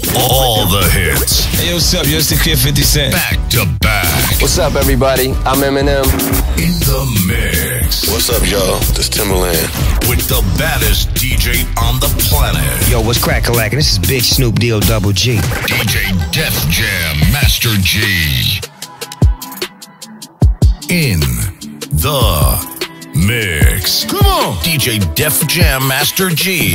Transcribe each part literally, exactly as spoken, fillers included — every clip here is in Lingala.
All the hits. Hey, what's up? Yo, it's the Kid fifty Cent. Back to back. What's up, everybody? I'm Eminem. In the mix. What's up, y'all? This Timberland. With the baddest D J on the planet. Yo, what's crack-a-lackin'? This is Big Snoop Deal Double G. D J Def Jam Master G. In the mix. Come on. D J Def Jam Master G.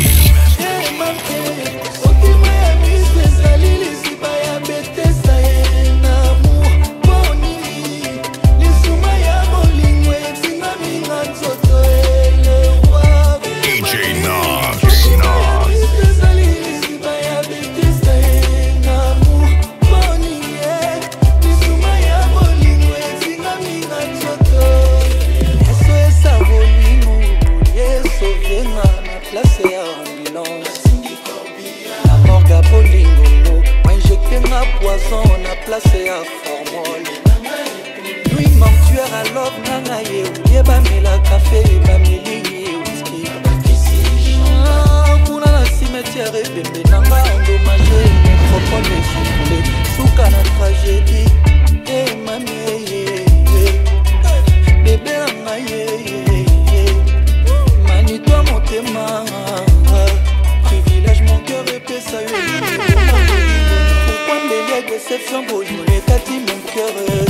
Na place à formol Lui mortuaire à l'off nangaye Ouye bamela café bameli whisky Ah, kuna na cimetière bembe nanga endommagé Métropole essoufflé Souka na tragédie Eh mami Bébé nangaye Mani-toi mon téma Privilège mon cœur épais ça y est déception pour lui, t'as dit mon cœur.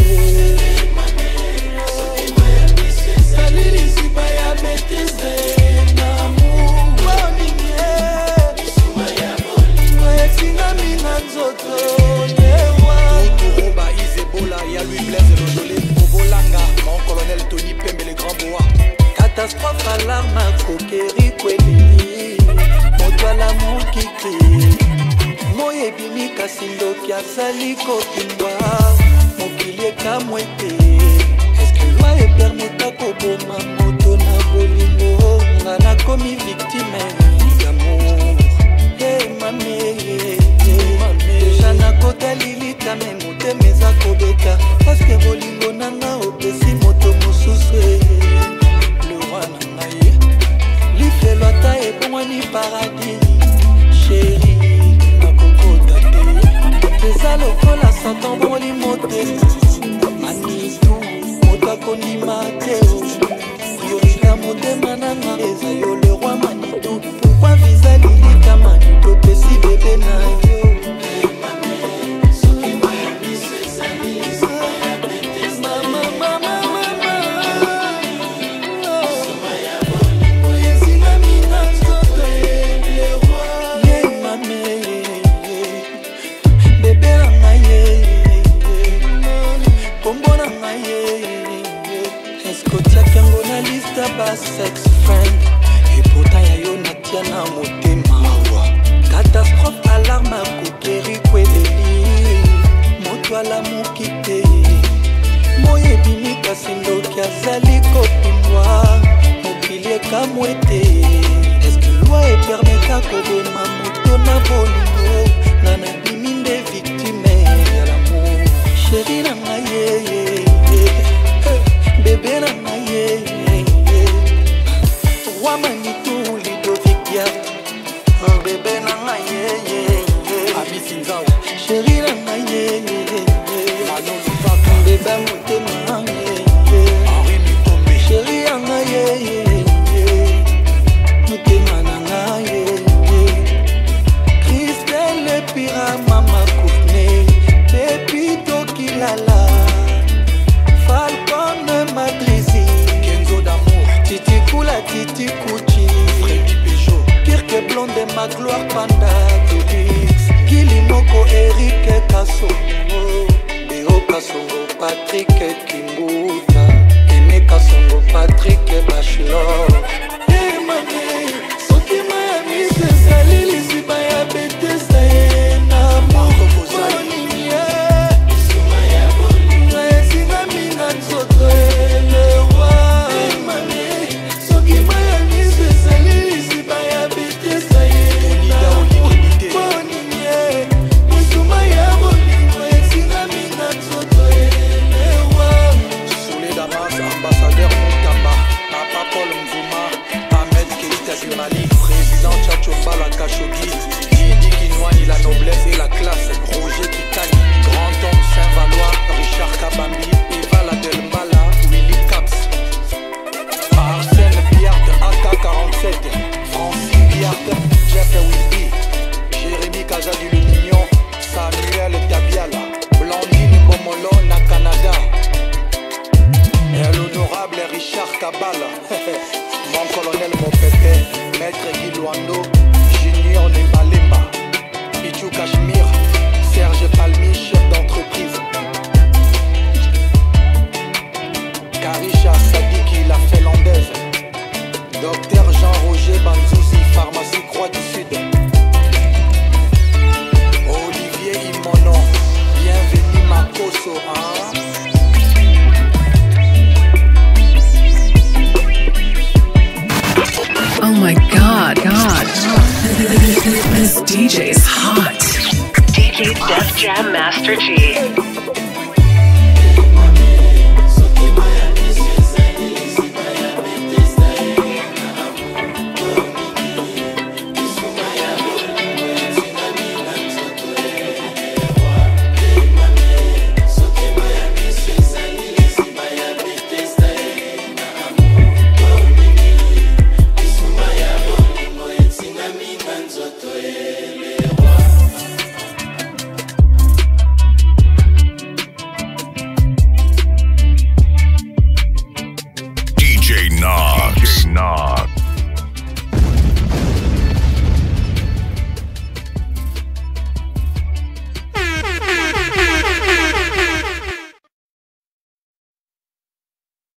Salut les Sibaya Bétis de l'amour. Sinami Nanzoto. Kuruba Isebola, y'a lui Blaise et Lojolé. Bobolanga, mon colonel Tony Pembe, les grands bois. Catastrophe, alarme, coquerie, kweli. Moto à l'amour qui crie. Moye bimi kasindo kia sali kopimba Mokili kamwete Est-ce que loi e permetta koboma moto na bolingo Nga na komi victime d'amour Hey mame Deja na kota lilita me mote meza kobeta Parce que bolingo nanga opesi moto mosusu Le roi nanga ye Lifelo ata e bongwani paradis Chérie Eza lokola satan boli mote Manitou, mota konima teo Priorita motema nanga eza yo le roi Manitou Pourquoi visa lilika Manitou pesi bébé na yo sex friend Et pourtant y'a yo natia na motema Catastrophe alarme kokeri kweleli Moto ala mukite Moye bimi kasindo kia zali kopimwa Mokilie kamwete Est-ce que loi e permetta koboma moto na bolingo Nana bimi nde victime ya l'amour Chérie na ngaye Bébé na ngaye Manitou Ludovic Biat Un bébé nanga ye ye ye Ami Sinzao Chérie nanga ye ye ye Manon Lubaka Bébé motema ye ye Henri Mitombe Chérie nanga ye ye ye Motema nanga ye ye Christelle Pira Mama Koufne Pepito Kilala Falcon Madrizi Kenzo d'amour Titi Kula Titi Kuchi Freddy Peugeot Kirke Blonde ma gloire Panda Dubix Gili Moko Eric Kasongo Béo Kasongo Patrick Kimbuta Aimé Kasongo Patrick Bachelor Hey mami Soki Miami Se sali lisi baya bete sa ye na moko Boni ye Isuma ya boni Esina mina tsoto ele Boni Casa du Lumignon, Samuel Tabiala, Blandine Bomolo na Canada. Et l'honorable Richard Kabala, mon colonel mon pépé, maître Guy Luando, Junior Nembalemba, Pichou Cachemire, Serge Palmi, chef d'entreprise. Karisha Sadiki, la Finlandaise. Docteur Jean-Roger Banzouzi, pharmacie Croix du Sud. Olivier Imonon, bienvenue Makoso, hein? Oh my god, god. This D J's hot. D J Def Jam Master G.